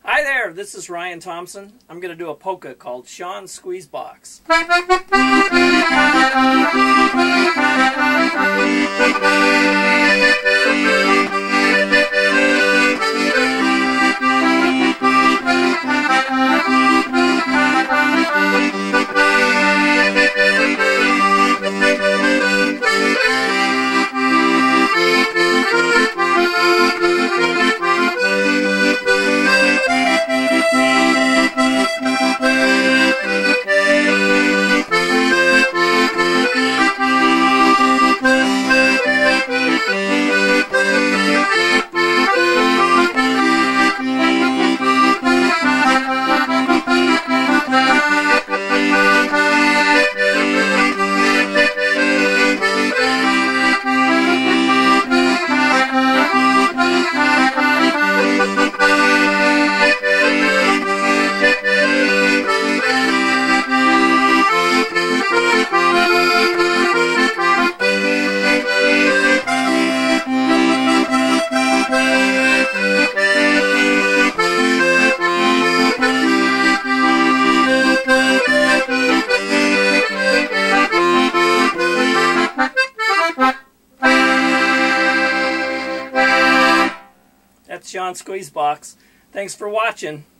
Hi there, this is Ryan Thomson. I'm going to do a polka called Sean's Squeezebox. That's Sean's Squeezebox. Thanks for watching.